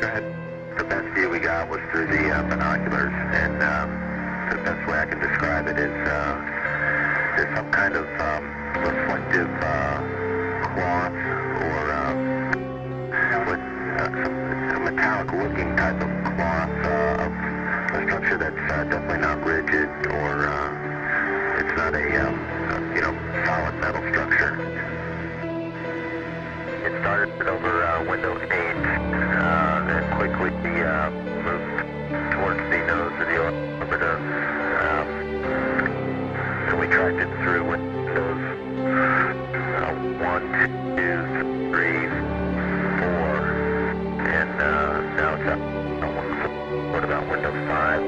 The best view we got was through the binoculars, and the best way I can describe it is there's some kind of reflective cloth or some metallic-looking type of cloth of a structure that's definitely not rigid, or it's not a solid metal structure. It started over window 8, then quickly moved towards the nose of the orbiter. Then we tracked it through windows 1, 2, 3, 4, and now it's up. What about window 5?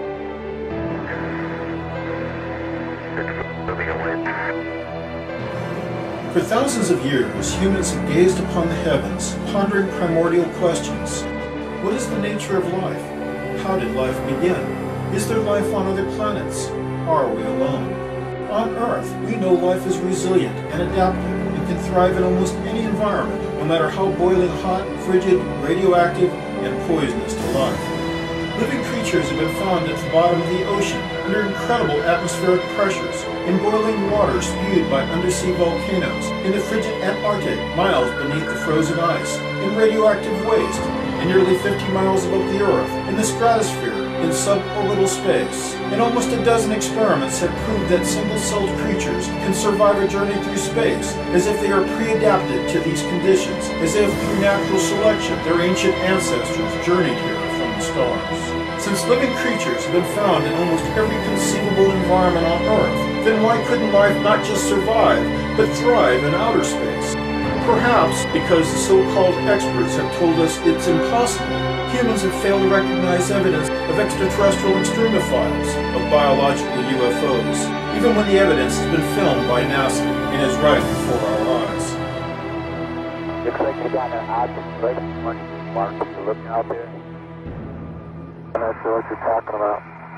It's moving away. For thousands of years, humans have gazed upon the heavens, pondering primordial questions. What is the nature of life? How did life begin? Is there life on other planets? Are we alone? On Earth, we know life is resilient and adaptive and can thrive in almost any environment, no matter how boiling hot, frigid, radioactive, and poisonous to life. Living creatures have been found at the bottom of the ocean, under incredible atmospheric pressures, in boiling water spewed by undersea volcanoes, in the frigid Antarctic, miles beneath the frozen ice, in radioactive waste, and nearly 50 miles above the Earth, in the stratosphere, in suborbital space. And almost a dozen experiments have proved that single-celled creatures can survive a journey through space, as if they are pre-adapted to these conditions, as if through natural selection their ancient ancestors journeyed here from the stars. Since living creatures have been found in almost every conceivable environment on Earth, then why couldn't life not just survive, but thrive in outer space? Perhaps because the so-called experts have told us it's impossible, humans have failed to recognize evidence of extraterrestrial extremophiles, of biological UFOs, even when the evidence has been filmed by NASA and is right before our eyes. Looks like you got an object right in front of you, Mark. You're looking out there. I'm not sure what you're talking about.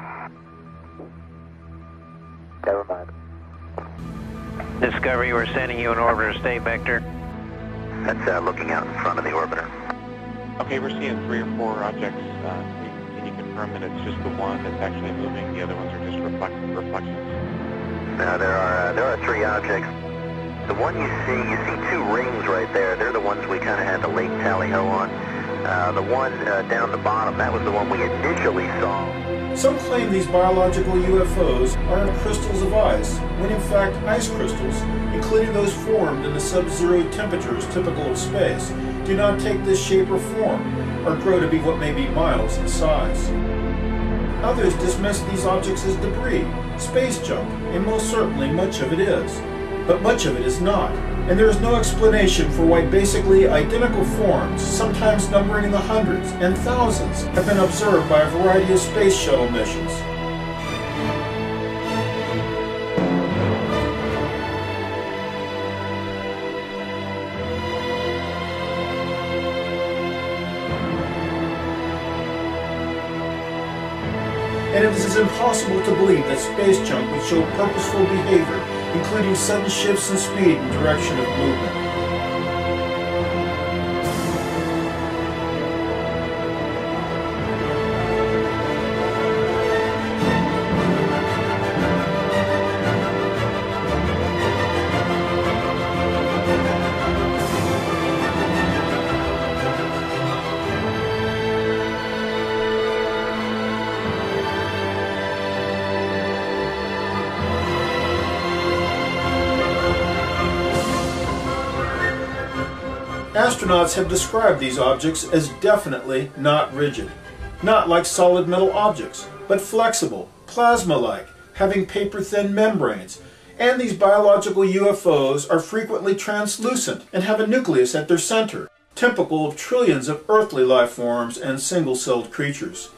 Never mind. Discovery, we're sending you an orbiter state vector. That's looking out in front of the orbiter. Okay, we're seeing 3 or 4 objects. Can you confirm that it's just the one that's actually moving? The other ones are just reflections? No, there are 3 objects. The one you see 2 rings right there. They're the ones we kind of had the late tally-ho on. The one down the bottom, that was the one we initially saw. Some claim these biological UFOs are crystals of ice, when in fact ice crystals, including those formed in the sub-zero temperatures typical of space, do not take this shape or form, or grow to be what may be miles in size. Others dismiss these objects as debris, space junk, and most certainly much of it is. But much of it is not, and there is no explanation for why basically identical forms, sometimes numbering in the hundreds and thousands, have been observed by a variety of space shuttle missions. And it is impossible to believe that space junk would show purposeful behavior, including sudden shifts in speed and direction of movement. Astronauts have described these objects as definitely not rigid, not like solid metal objects, but flexible, plasma-like, having paper-thin membranes, and these biological UFOs are frequently translucent and have a nucleus at their center, typical of trillions of earthly life forms and single-celled creatures.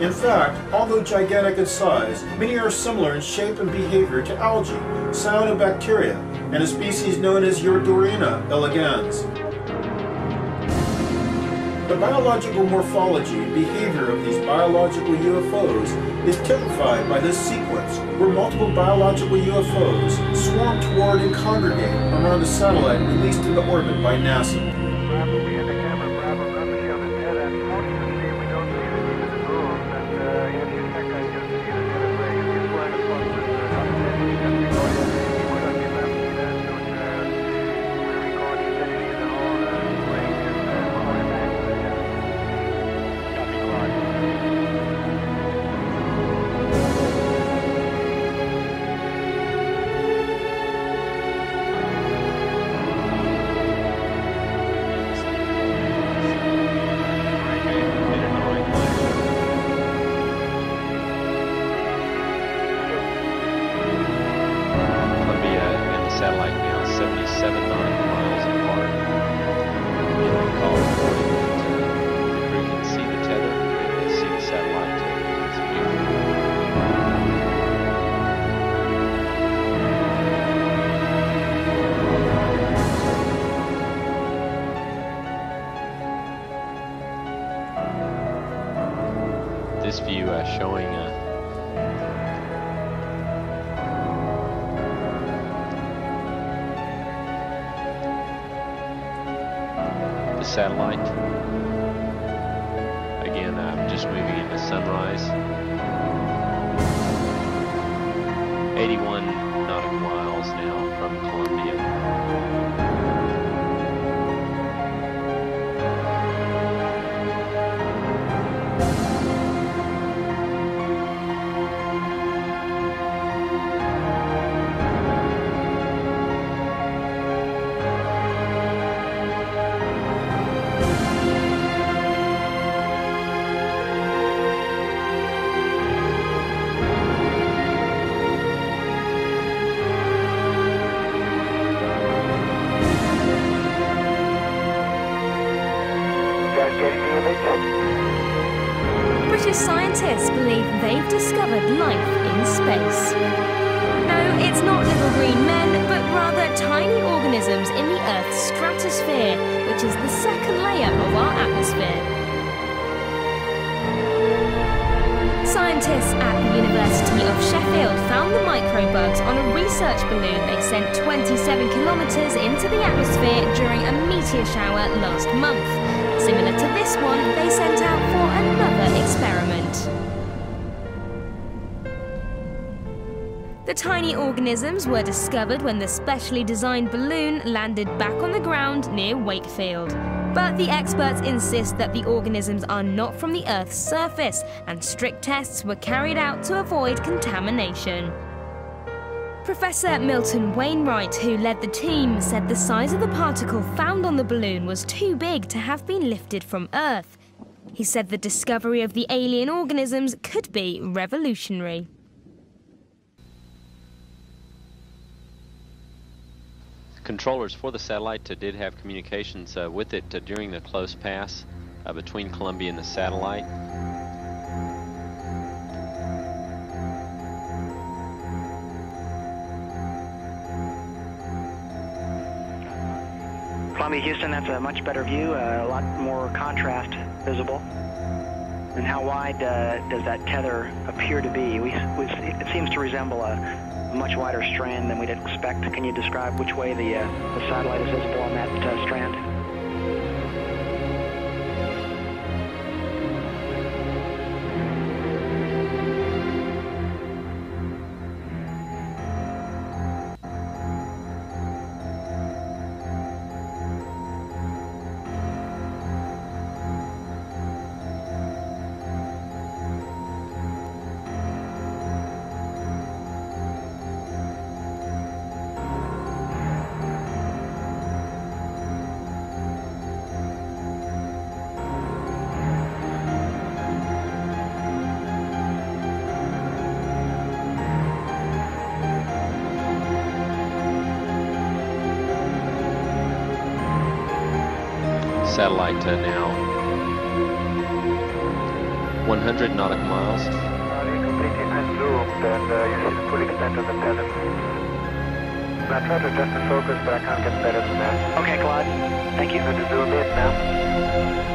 In fact, although gigantic in size, many are similar in shape and behavior to algae, cyanobacteria, and a species known as Eudorina elegans. The biological morphology and behavior of these biological UFOs is typified by this sequence where multiple biological UFOs swarm toward and congregate around a satellite released into orbit by NASA. This view showing the satellite. Again, I'm just moving into sunrise. 81 nautical miles now from Columbia. British scientists believe they've discovered life in space. No, it's not little green men, but rather tiny organisms in the Earth's stratosphere, which is the second layer of our atmosphere. Scientists at the University of Sheffield found the microbugs on a research balloon they sent 27 kilometres into the atmosphere during a meteor shower last month. Similar to this one, they sent out for another experiment. The tiny organisms were discovered when the specially designed balloon landed back on the ground near Wakefield. But the experts insist that the organisms are not from the Earth's surface, and strict tests were carried out to avoid contamination. Professor Milton Wainwright, who led the team, said the size of the particle found on the balloon was too big to have been lifted from Earth. He said the discovery of the alien organisms could be revolutionary. Controllers for the satellite did have communications with it during the close pass between Columbia and the satellite. Columbia, Houston, that's a much better view, a lot more contrast visible. And how wide does that tether appear to be? It seems to resemble a much wider strand than we'd expect. Can you describe which way the satellite is visible on that strand? Satellite now 1 100 nautical miles. Completely unzoomed, and you see the full extent of the tether. I tried to adjust the focus, but I can't get better than that. Okay, Claude. Thank you. Good to zoom in now.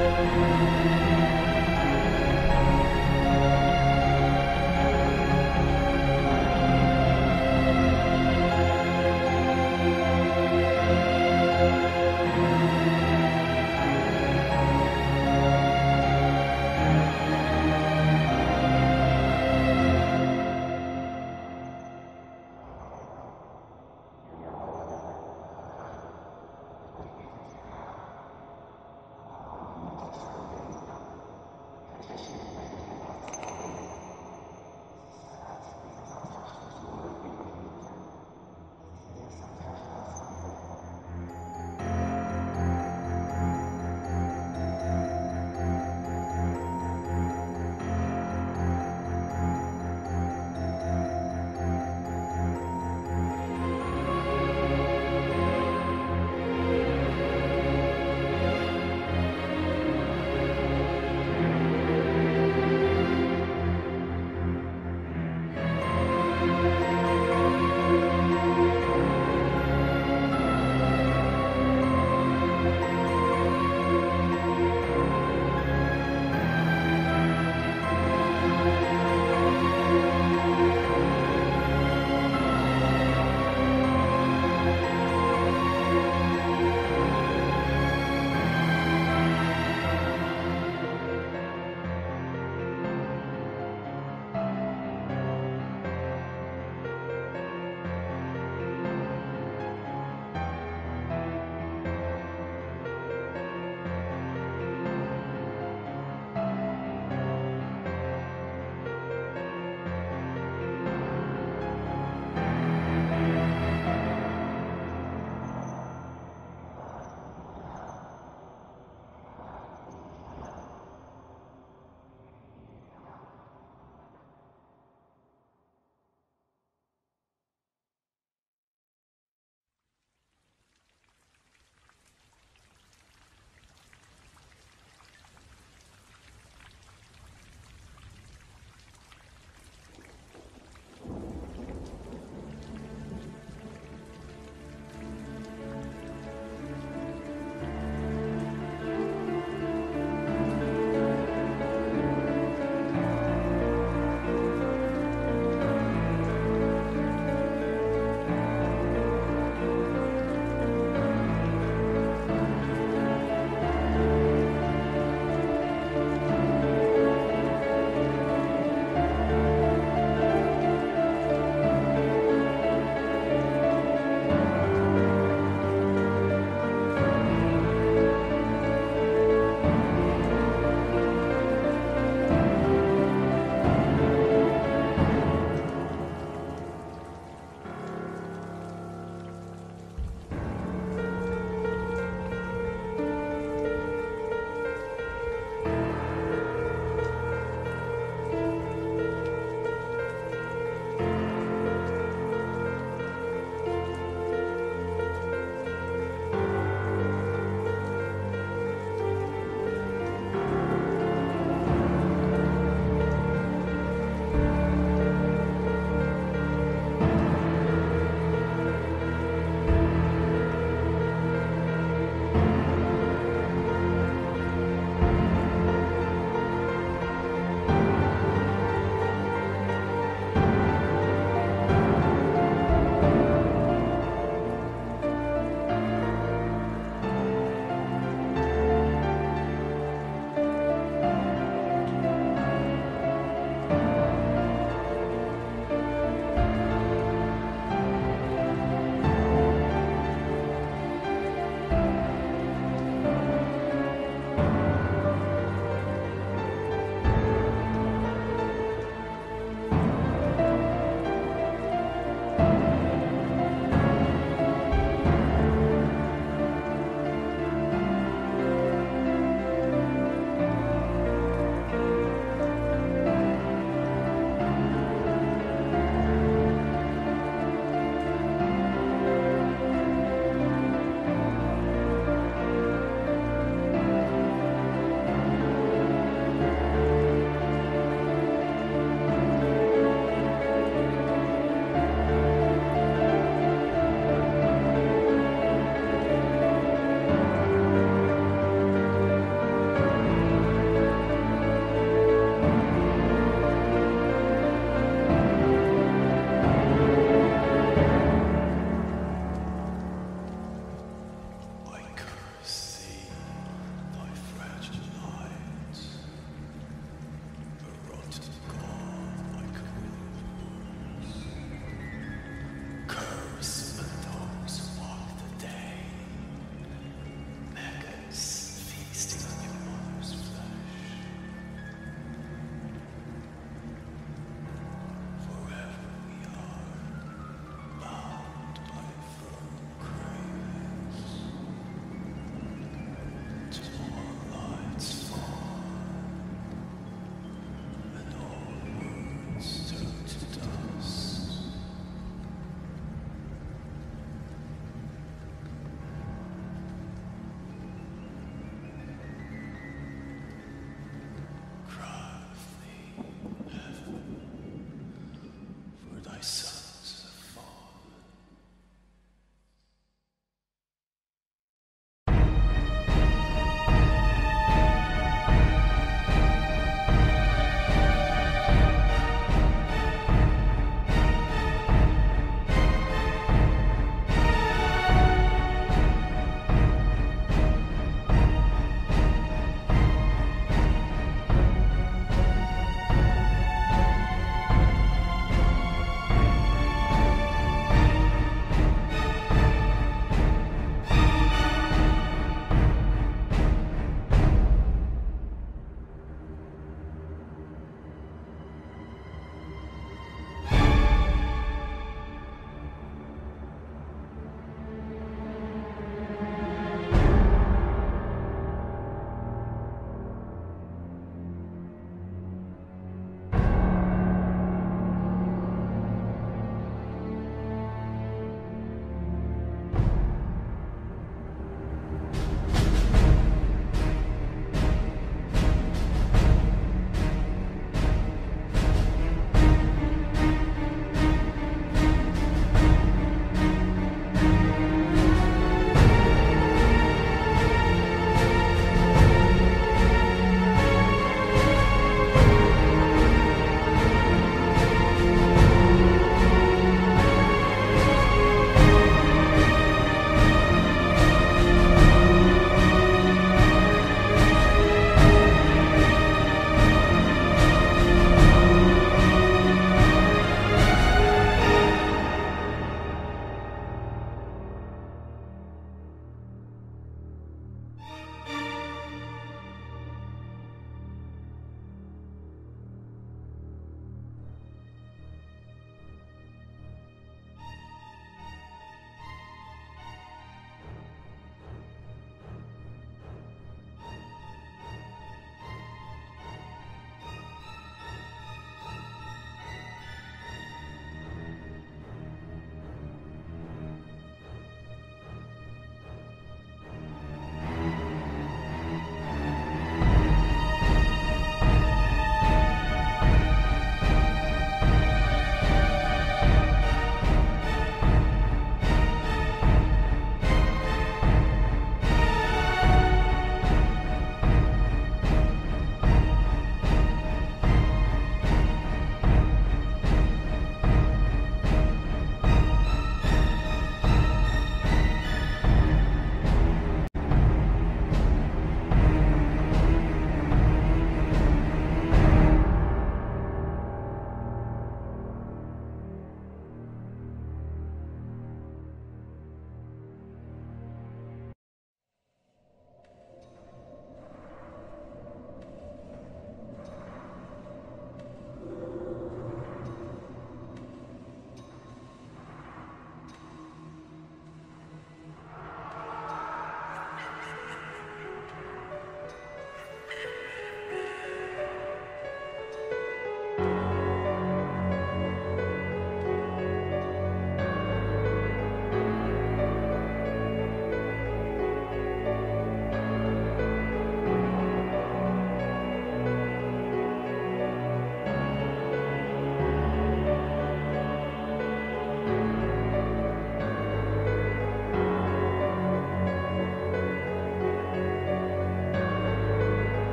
my son.